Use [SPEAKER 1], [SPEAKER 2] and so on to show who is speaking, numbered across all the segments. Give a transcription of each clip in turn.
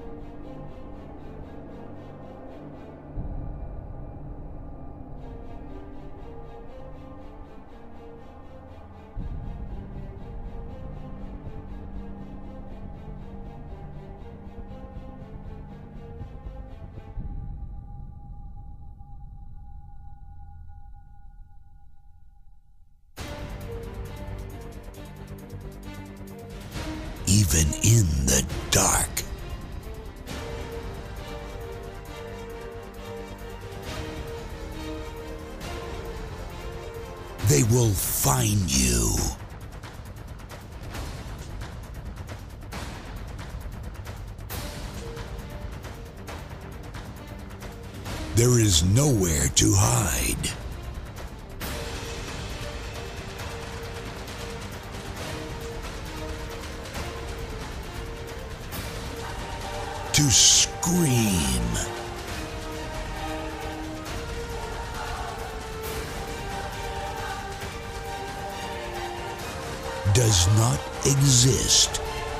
[SPEAKER 1] Even in the dark, they will find you. There is nowhere to hide. To scream. Does not exist.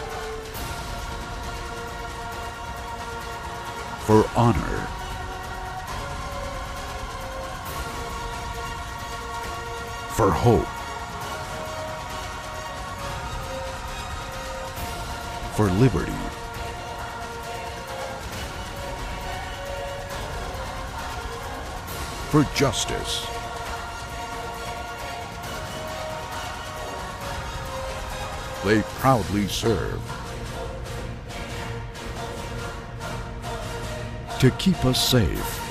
[SPEAKER 2] For honor. For hope. For liberty. For justice. They proudly serve. To keep us safe.